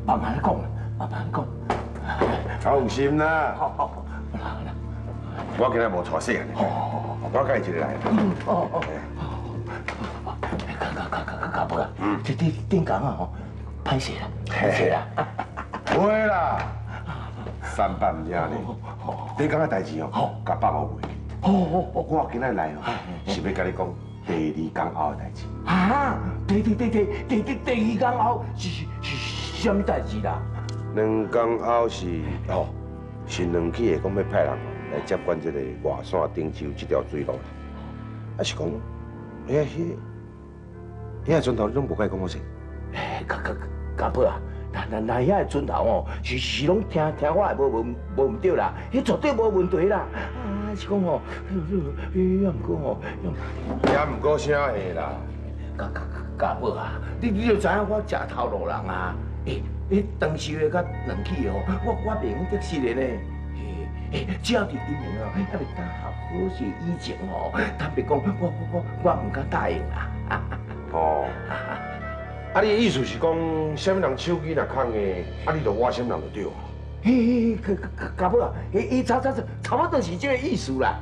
慢慢讲，慢慢讲。 放心啦。 好好好， 我今日无带细汉的，我跟伊一个来。 卡伯啊，这顶工啊吼，歹势啦，歹势啦。 会啦，300唔呀呢？顶工嘅代志哦，甲爸母袂。我今日来哦，是要甲你讲第2工后嘅代志。 啊，第2工后是什么代志啦 2工后是新两起的讲要派人来接管这个外线汀州这条水路啦。啊是讲，遐船头你拢无甲伊讲好势。 家婆啊，那遐个船头哦，是拢听我的无唔对啦，迄绝对无问题啦。啊，是讲哦，也唔过哦， 也唔过啥个啦。 家婆啊，你就知影我食头路人啊。当时个甲两起哦，我袂用得失的呢。只要伫因两哦，还未打下好势以前哦，坦白讲，我唔敢答应啦。 哦。啊，你的意思是讲，什么人手机若空的，啊，你就挖什么人就对啊。 家婆啊，差不多是这个意思啦。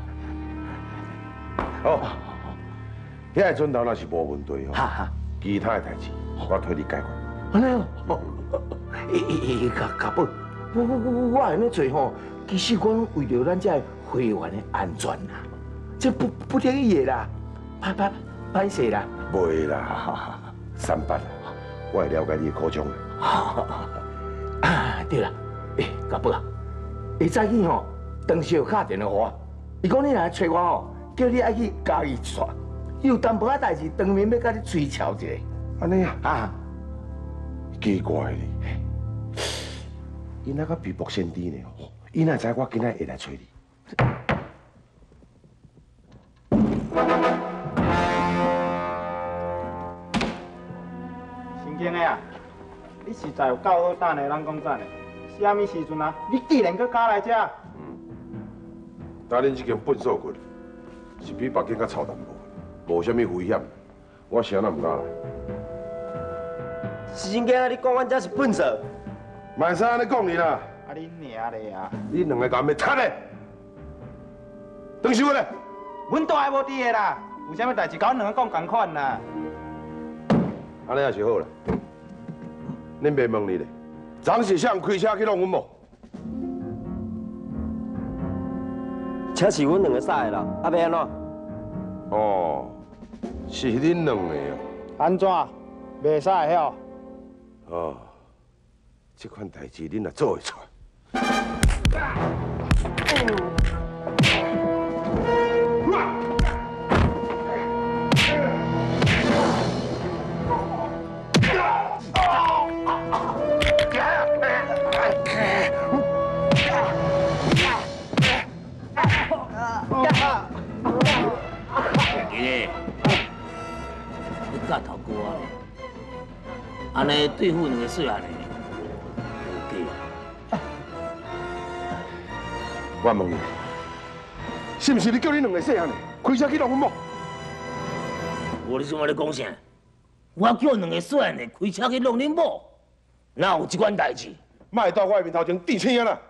好，遐个船头若是无问题哦，其他的代志我替你解决。 安尼哦，家婆，我安尼做吼，其实讲为了咱这会员的安全啦，这不得已的啦，歹势啦。 袂啦，300啦，我会了解你的苦衷的。 啊，对啦，家婆啊，下早起吼，当时有打电话给我，伊讲你来找我吼，叫你爱去嘉义耍，有淡薄仔代志，当面要甲你催敲一下。 安尼啊？ 啊， 奇怪哩，伊那个比卜先知呢？伊哪知我今仔会来找你？ 神经的啊！你实在有够好等的，人讲赞的。什么时阵啊？你竟然搁敢来这？ 但恁这间笨手骨是比别间较臭淡薄，无啥物危险，我谁人唔敢来。 神经啊！你讲阮这是笨手， 慢使安尼讲你啦！ 啊，恁娘嘞啊！ 你两个敢要踢嘞？等收咧！ 阮大个无伫的啦，有啥物代志，甲阮两个讲共款啦。 安尼也是好啦。恁袂问你咧，昨是谁开车去弄阮某？ 车是阮两个杀的啦，啊要安怎？ 哦，是恁两个哦。 安怎？袂使晓？ 哦，这款代志恁也做会出来。 你教头哥啊，安尼对付两个细汉的，有计。 我问你，是不是你叫你两个细汉的开车去弄阮某？ 你想我咧讲啥？我叫两个细汉的开车去弄恁某，哪有这款代志？ 莫到我面头前递青啦！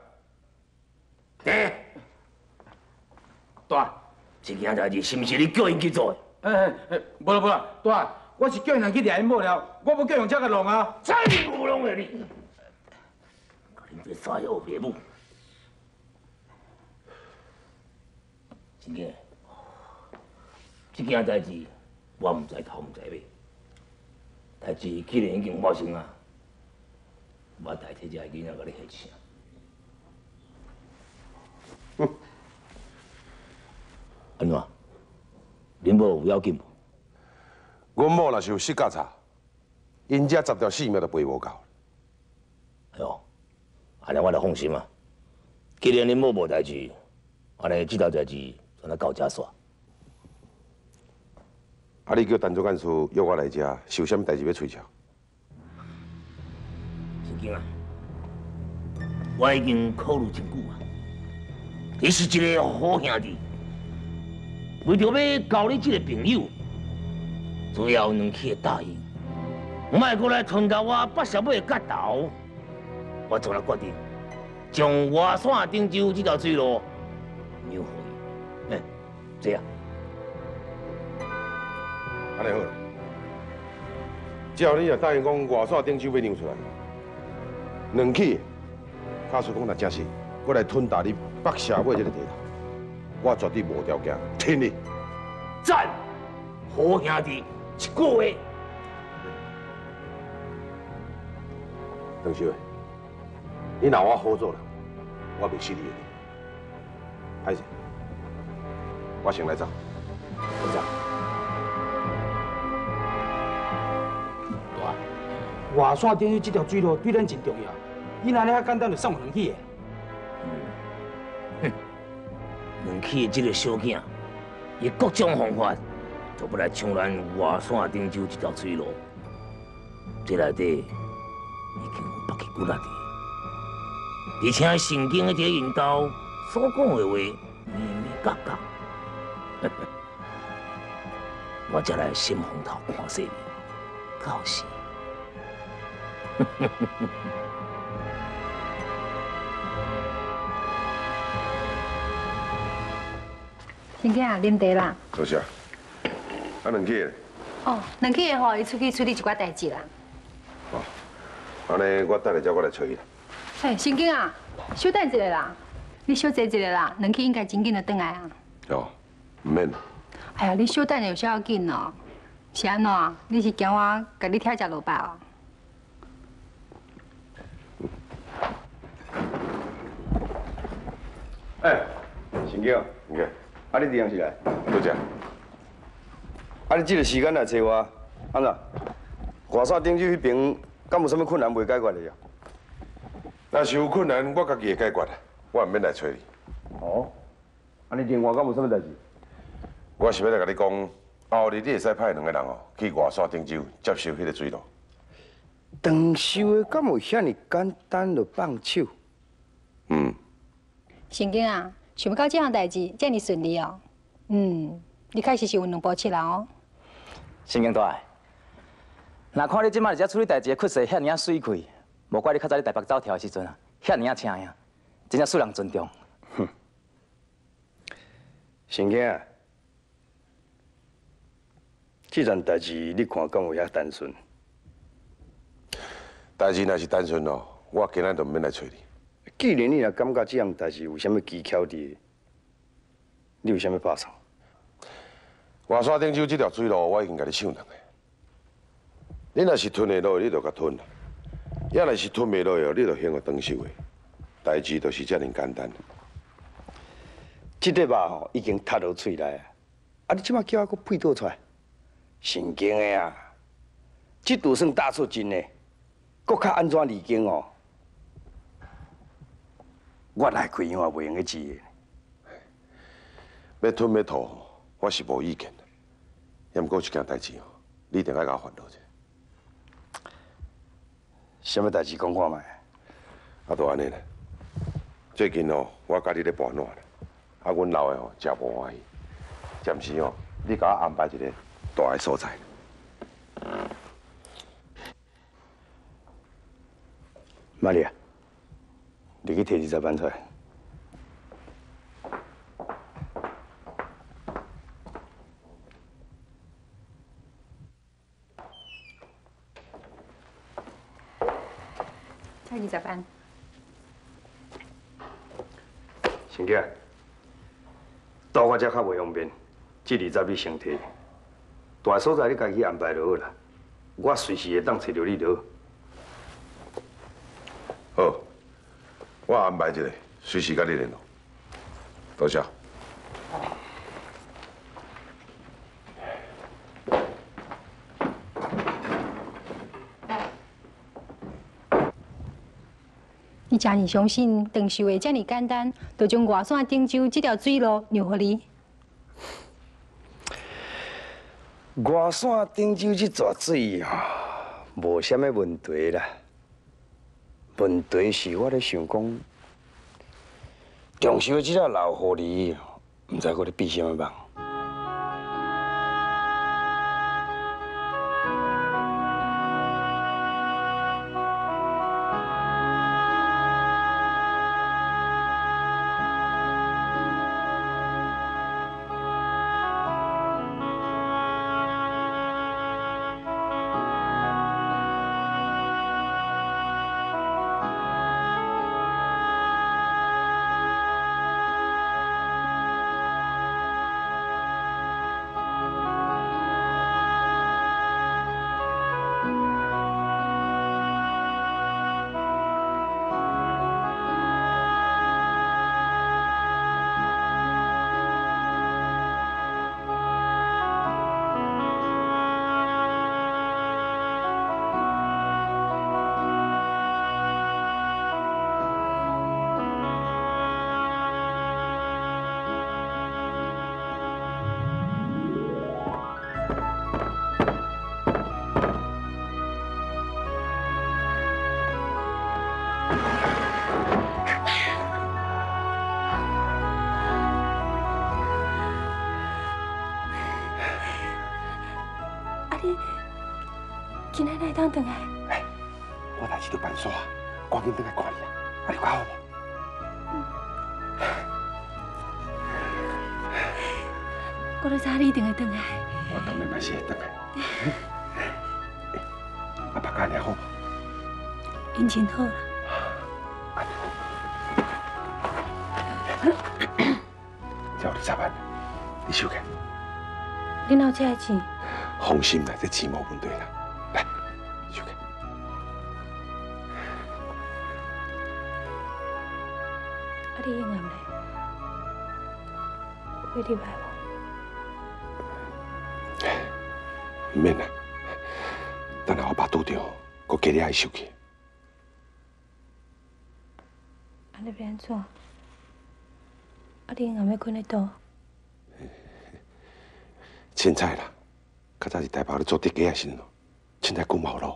大，这件代志是不是你叫因去做的？ 无啦无啦，大，我是叫人去掠因某了，我无叫用车甲弄啊。 再不弄了你，甲恁这三个岳母，真个，这件代志我唔知头唔知尾，代志既然已经发生啊，我代替这个囡仔甲你下车。安怎？恁某有要紧无？ 阮某若是有失觉差，因遮10条性命都赔无够。 哎呦，安尼我就放心啊。既然恁某无代志，安尼这条代志就咱到这煞。 啊，你叫陈总干事约我来遮，是有啥物代志要催洽？ 神经啊！我已经考虑真久啊。你是一个好兄弟，为着要交你这个朋友，只要两起答应，莫过来吞到我8小尾的角头， 我做了决定，将外线顶洲这条水路让给伊。这样。 安尼好了，只要你若答应讲外线顶洲要让出来，两起，假使讲若真是，我来吞大你北社尾这个地头，我绝对无条件听你。 赞，好兄弟，一句话。 邓小伟，你拿我好做了，我袂失你的。歹势，我先来走。 队长， 外线顶去这条水路对咱真重要，你哪里遐简单就送两起的？ 两起的这个小囝，以各种方法，都要来抢咱外线顶洲这条水路。这内底已经有北起骨力伫，而且圣经的这个引导所讲的话，明明确确。我才来心风头看世面，到时。 先生啊，啉茶啦。 多谢。啊，两起的。 哦，两起的吼，伊出去处理一寡代志啦。 哦，安尼我等下才我来找伊啦。 嘿，先生啊，稍等一下啦，你小坐一下啦，两起应该真紧就转来啊。 哦，唔免。 哎呀，你稍等有啥要紧哦？是安怎？你是惊我甲你拆食落饱哦？ 哎，陈景， 唔该， 啊你伫样是来？ 多谢。 啊你这个时间来找我，安怎？外线顶洲迄边，敢有啥物困难未解决的呀？ 若是有困难，我家己会解决的，我唔免来找你。 哦，啊你另外敢有啥物代志？ 我是要来甲你讲，后日你会使派两个人哦去外线顶洲接收迄个水路。 长寿的敢有遐尼简单就放手？ 先生啊，想不到这项代志这么顺利哦。你确实是有两步七人哦。 神经大个，若看你即摆伫遮处理代志的缺势遐尔啊水气，无怪你较早伫台北走跳的时阵啊，遐尔啊请呀，真正受人尊重。 神经啊，这件代志你看敢有遐单纯？ 代志若是单纯哦，我今仔就唔免来找你。 既然你若感觉这样代志有啥物技巧伫，你为啥物拍算？ 外线顶洲这条水路，我已经甲你想两个。你若是吞得落，你就甲吞啦；要若是吞袂落哦，你就先互长寿的。代志就是遮尔简单。 这块肉吼已经塌落嘴来啊！啊，你即马叫我搁配倒出来，神经的啊！这拄算大出真的，搁较安怎离经哦？我来开样也袂用去治的。 要吞要吐，我是无意见的。也毋过一件代志哦，你一定要甲我烦恼者。 什么代志讲看卖？ 啊，都安尼啦。最近哦，我家己咧搬烂啦，啊，阮老的哦，真无欢喜。暂时哦，你甲我安排一个大的所在。 玛丽啊，你去摕20万出来。 才20万。 先生，到我遮较袂方便，这20你先摕。大所在你家己安排就好啦，我随时会当找着你就好。 好，我安排一个，随时甲你联络。多谢。 你真是相信长寿的这么简单，就将外线顶洲这条水路让给你？ 外线顶洲这撮水啊，无啥物问题啦。问题是我咧想讲，长寿的这只老狐狸，唔知佮咧比啥物梦。 你今仔哪当回来？ 哎，我代志都办煞，赶紧回来看你啊！你看好无？ 我都知你一定会回来。 我当然嘛是会回来。阿爸干你好无？ 因真好啦。 只有20万，你收起。 你哪有这个钱？ 放心啦，这钱无问题啦。来，收起。 啊，你用暗嘞？会入来无？ 唔免啦，等下我爸拄着，我叫你爱收起。 安尼要安怎？啊，你暗要困在倒？ 凊彩啦，较早是台北咧做地价的时阵，凊彩久冇咯。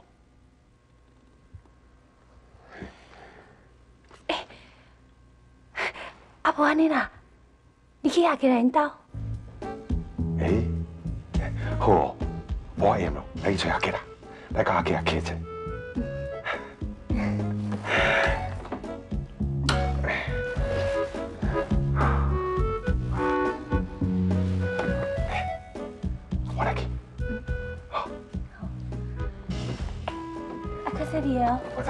啊，无安尼啦，你去下起来因兜。 好哦，我厌咯，来去找阿杰啦，来甲阿杰客者。我来去。好。 啊，较细哩哦。 我知。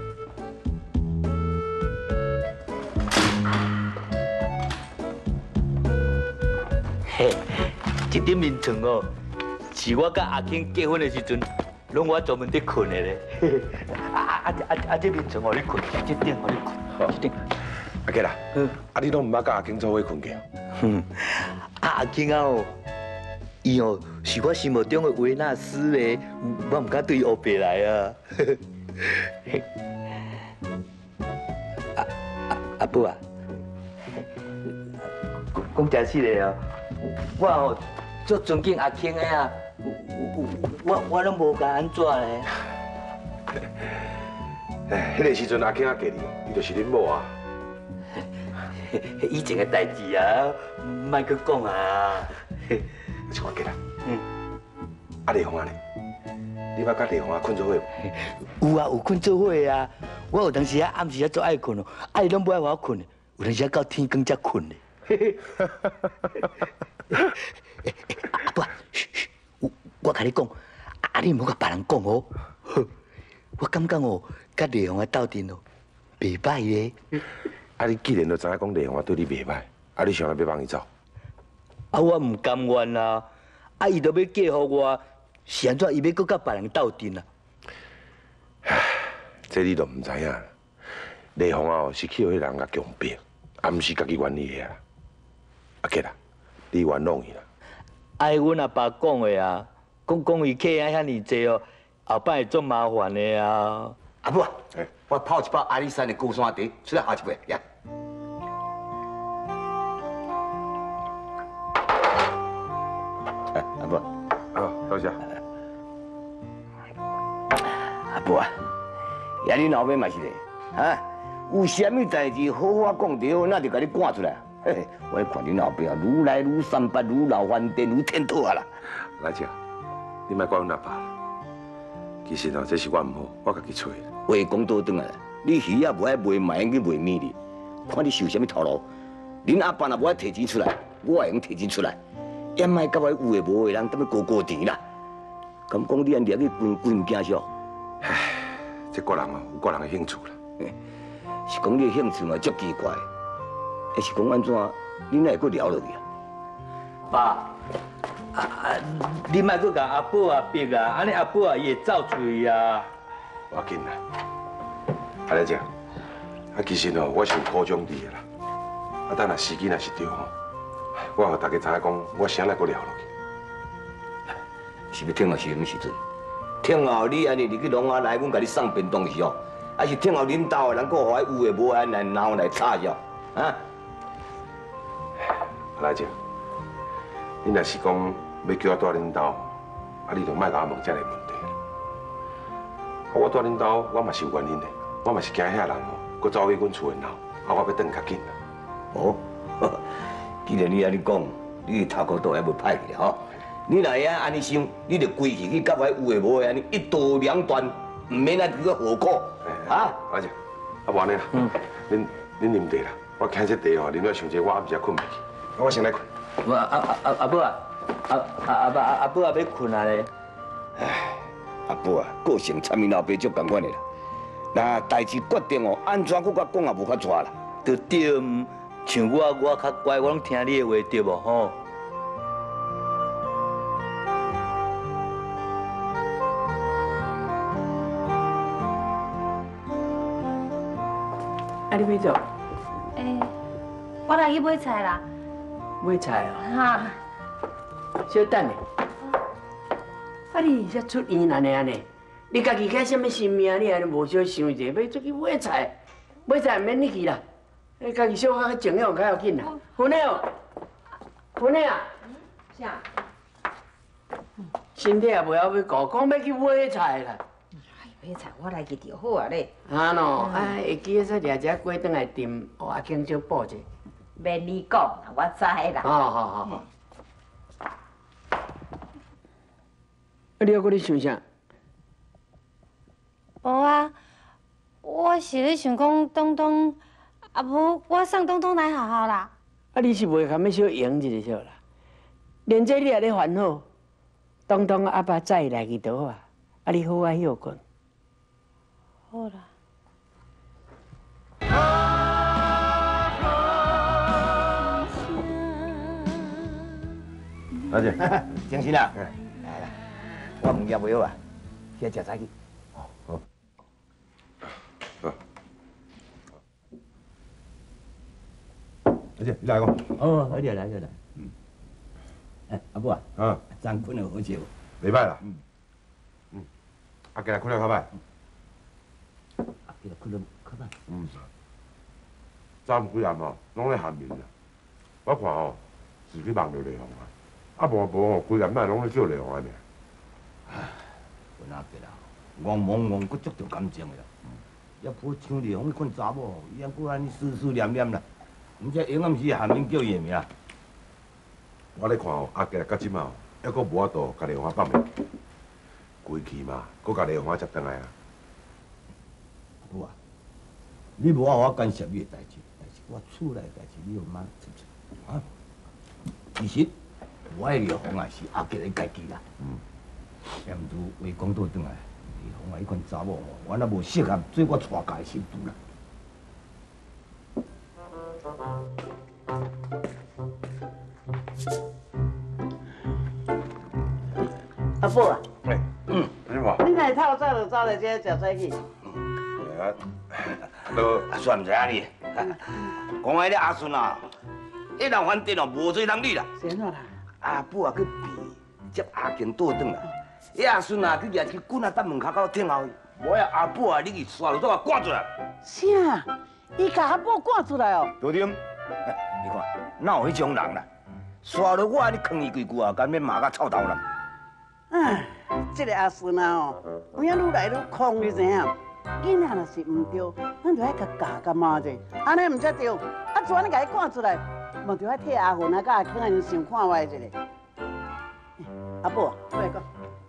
嘿，这顶面床哦，是我甲阿庆结婚的时阵，拢我专门伫困的咧。这面床互你困，这顶互你困，这顶。 阿杰啦，啊你拢唔捌甲阿庆做伙困过？ 阿庆啊哦，伊哦是我心目中的维纳斯咧，我唔敢对伊黑白来啊。阿母啊，讲真实的哦。我哦，足尊敬阿庆的啊，我拢无甲安怎咧。 迄个时阵阿庆啊嫁你，伊就是恁某啊。 以前的代志啊，莫去讲啊。 我记啦。啊丽芳啊咧，你捌甲丽芳啊困做伙无？ 有啊，有困做伙啊。我有当时啊暗时啊足爱困哦，啊伊拢不爱互我困的，有当时啊到天光才困的。不，我甲你讲，啊你唔好甲别人讲哦。我感觉哦，甲丽芳啊斗阵哦，袂歹咧。 啊你既然都知影讲丽芳对你袂歹，啊你想来要放伊走？ 啊我唔甘愿啊，啊伊都要嫁互我，是安怎伊要搁甲别人斗阵啊？ 这你都唔知影。丽芳啊是去互迄人甲强迫，啊唔是家己愿意的啊。阿杰啦，你原谅伊啦。 爱阮阿爸讲的啊，讲伊客啊遐尼济哦，后摆会足麻烦的啊。 阿母啊，我泡一包阿里山的高山茶，出来喝一杯呀。阿母， 好，多谢。 阿母啊，爷你老爸嘛是嘞，啊，有啥物代志好好讲着，那就甲你赶出来。嘿，我看你老爸啊，愈来愈三八，愈老翻颠，愈天土啊啦。 来姐，你莫怪阮阿爸啦。其实哦，这是我唔好，我家己找的。 话讲倒转来，你鱼啊无爱卖卖去卖面哩，看你受啥物头路。恁阿爸若无爱摕钱出来，我会用摕钱出来，也莫甲我有诶无诶人踮咧高甜啦。咁讲你安掠去分物件少？ 唉，这个人哦，有个人的兴趣啦。 是讲你兴趣嘛足奇怪，还是讲安怎？你哪会阁聊落去啊？ 爸，你莫阁甲阿宝啊逼啊，安尼阿宝啊伊会走出去啊。 我紧啦，阿来姐，啊其实哦，我是有苦衷你的啦。啊，等若时机若是对吼，我互大家知影讲，我啥来阁聊落去。 是要听后是啥物时阵？听后你安尼入去农下来，阮甲你送便当是哦，还是听后恁兜的人阁互迄有诶无诶来闹来吵是哦？啊？ 阿来姐，你若是讲要叫我住恁兜，啊你就莫甲我问这个问题。我住恁兜，我嘛是有原因的，我嘛是惊遐人哦，搁走去阮厝诶闹，啊我要转较紧啦。 哦，既然你安尼讲，你头壳都还无歹去吼。 你若会安尼想，你就规气去甲我有诶无诶安尼一刀两断，唔免安尼去何苦啊？ 阿姐，啊无安尼啦，恁啉茶啦，我请这茶吼，啉了伤济，我暗时困袂去，我先来困。 阿母啊，阿母也要困啊咧。 唉，阿伯啊，个性参伊老爸足共款的啦。那代志决定哦，安怎佫甲讲也无法抓啦。 对对，像我较乖，我拢听你的话对无吼？ 啊，你要做？ 我来去买菜啦。 买菜啊？ 哈， 小等下。啊，你才出院安尼安尼，你家己开什么性命？你安尼无小想一下，要出去买菜，买菜免你去啦。你家己小可较静养较要紧啦。芬妮哦，芬妮啊， 啥？ 身体也袂晓要顾，讲要去买菜啦。 买菜我来去就好啊咧。 啊喏，会记得说掠只鸡转来炖，互阿庆少补者。 免你讲，我知啦。 好。你还搁咧想啥？ 无啊，我是咧想讲东东，啊无我送东东来学校啦。 啊，你是袂堪要小赢一下啦？连这你也咧烦恼，东东阿爸载来去倒啊，啊你好啊休困。 好啦。 阿姐， 정신아，我物件袂好啊，去食菜去。 好。阿姐，你来讲。 哦，好来。哎，阿母啊，昨困了好少。 袂歹啦。啊，今日困了较歹。 今日困了较歹。 昨几暗吼，拢咧寒眠啦。我看吼，是去梦着丽红啊。啊无吼，规暗仔拢咧叫丽红安尼。 唉，阮阿伯啦，戆忙戆，佫足着感情的啦。也无像丽红迄款查某，伊还佫安尼思思念念啦。毋则永暗时下面叫伊的名。 我咧看吼，阿吉甲即马吼，还佫无法度甲丽红放袂记。规气嘛，佫甲丽红接转来啊。 阿母啊，你无法我干涉你的代志，但是我厝内代志你要妈出出啊。其实我的丽红啊是阿吉的家己啦。也毋如话讲倒转来，丽红啊迄款查某吼，原来无适合做我娶家的媳妇啦。 阿伯啊， 你无？ 你来透早就走来这食菜去。 都算毋知影你。讲迄个阿顺啊，迄人反正哦无做人理啦。 是安怎啦？ 阿母啊去避接阿健倒转啦。迄阿顺啊去掠一支棍啊，搭门口口挺后，无呀阿母啊，你去刷落再赶出来。 啥？伊甲阿伯赶出来哦？ 对点？你看，哪有迄种人啦？刷落我，你囥伊几句啊，干免骂甲臭头啦。 这个阿顺啊哦，有影愈来愈狂，你知影？囡仔若是唔对，咱就爱甲教甲骂者，安尼唔才对。啊，怎你甲伊赶出来？无就爱替阿顺啊、甲阿庆安尼想看歪一个。阿伯，我来讲，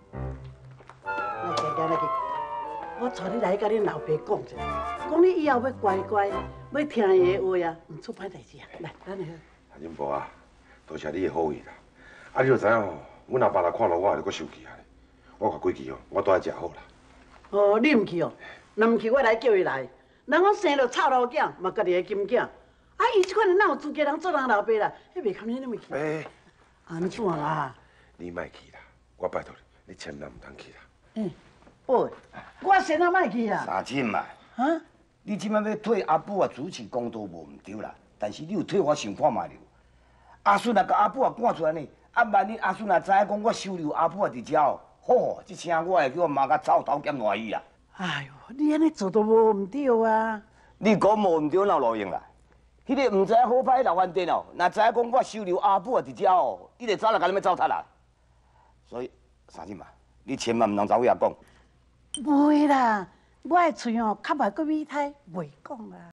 来去，我带你来甲恁老爸讲者，讲你以后要乖乖，要听伊的话啊，唔出歹代志啊。来，等下。 阿金伯啊，多谢你的好意啦。啊，你就知影吼，阮阿爸若看到我，就搁生气啊。我看几期哦，我都爱食好啦。 哦，你唔去哦，若唔去，我来叫伊来。人讲生着臭老囝，嘛家己的金囝。啊，伊这款人哪有资格人做人老爸啦？迄袂堪你那么去。安怎啦？ 你莫去啦，我拜托你，你千万唔通去啦。 宝，我先啊莫去啊。 三金嘛，你即摆要替阿母啊主持公道无毋对啦，但是你有替我想看卖了。阿顺啊，甲阿母啊赶出来呢，啊万一阿顺啊知影讲我收留阿母啊伫遮哦，好，这声我会叫我妈甲臭头兼烂伊啦。 哎呦，你安尼做都无毋对啊！ 你讲无毋对，哪路用啦？迄个毋知好歹老饭店哦，若知影讲我收留阿母啊伫遮哦，伊就早来甲你要糟蹋啦。所以三金嘛，你千万毋通走位遐讲。 袂啦，我的喙哦较袂过米胎，袂讲啦。